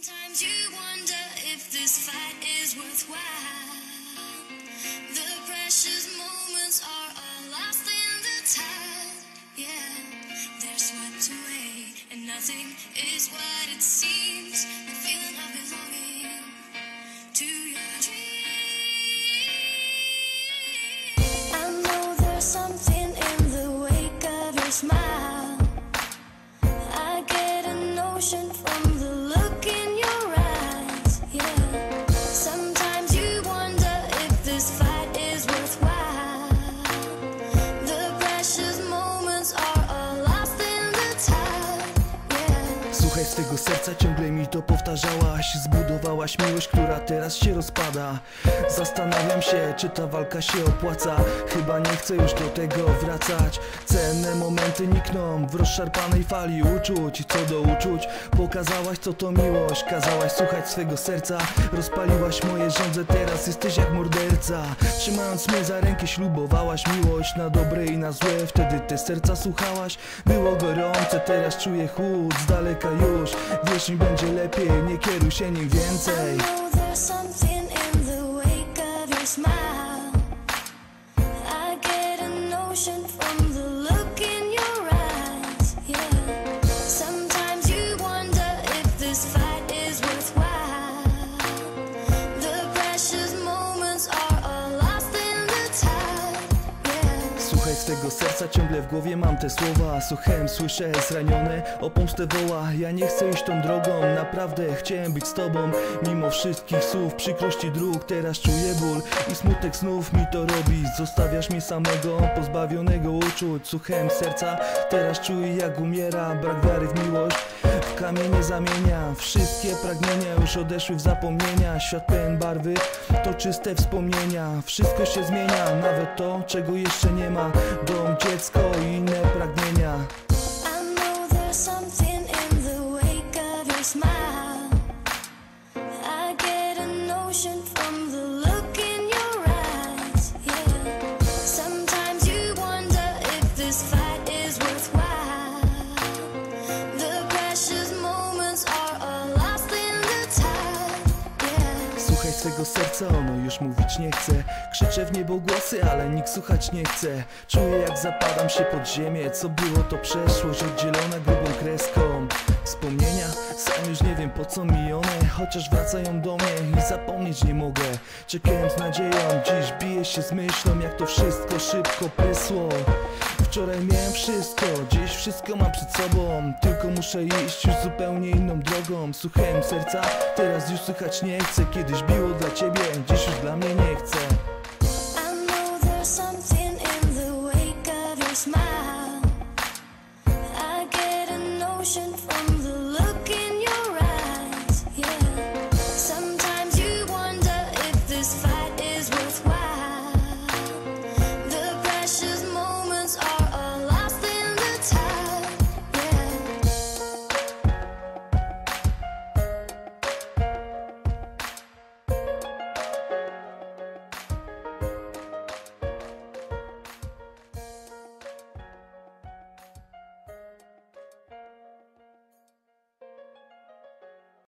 Sometimes you wonder if this fight is worthwhile. The precious moments are all lost in the tide. Yeah, they're swept away, and nothing is what it seems. The feeling of belonging to your dreams. I know there's something in the wake of your smile. I get a notion from the look in your eyes. Yeah, sometimes you wonder if this fight is worthwhile. The precious moments are all lost in the tide. Yeah. Słuchaj swego serca, ciągle mi to powtarzałaś. Zbudowałaś miłość, która teraz się rozpada. Zastanawiam się, czy ta walka się opłaca. Chyba nie chcę już do tego wracać. Cenne momenty nikną w rozszarpanej fali uczuć. Co do uczuć, pokazałaś co to miłość. Kazałaś słuchać swego serca. Rozpaliłaś moje żądze, teraz jesteś jak morderca. Trzymając mnie za rękę ślubowałaś miłość na dobre i na złe. Wtedy te serca słuchałaś. Było gorące, teraz czuję chłód z daleka już. Wiesz, mi będzie lepiej, nie kieruj się nim więcej. I know there's something in the wake of your smile. I get a notion from the look in your eyes. Yeah, sometimes you wonder if this fight is worthwhile. The precious moments are all lost in the tide. Yeah. Słuchaj swego serca, ciągle w głowie mam te słowa. Słuchem słyszę zranione, o pomstę woła. Ja nie chcę iść tą drogą, naprawdę chciałem być z tobą. Mimo wszystkich słów, przykrości dróg, teraz czuję ból i smutek znów mi to robi. Zostawiasz mnie samego, pozbawionego uczuć. Słuchem serca, teraz czuję jak umiera. Brak wiary w miłość w kamienie zamienia. Wszystkie pragnienia już odeszły w zapomnienia. Świat pełen barwy, to czyste wspomnienia. Wszystko się zmienia, nawet to, czego jeszcze nie ma. Dom, dziecko i inne pragnienia. I know there's something in the wake of your smile. I get a notion from the look in your eyes. Yeah, sometimes you wonder if this fight is worthwhile. The precious moments are all lost in the tide. Yeah. Słuchaj swego serca, ono już mówić nie chce. Krzyczę w niebo głosy, ale nikt słuchać nie chce. Czuję jak zapadam się pod ziemię. Co było to przeszłość, oddzielona grubą kreską. Wspomnienia, sam już nie wiem po co mi one. Chociaż wracają do mnie i zapomnieć nie mogę. Czekałem z nadzieją, dziś biję się z myślą, jak to wszystko szybko prysło. Wczoraj miałem wszystko, dziś wszystko mam przed sobą. Tylko muszę iść już zupełnie inną drogą. Słuchałem serca, teraz już słychać nie chcę. Kiedyś biło dla ciebie, dziś już dla mnie nie chcę.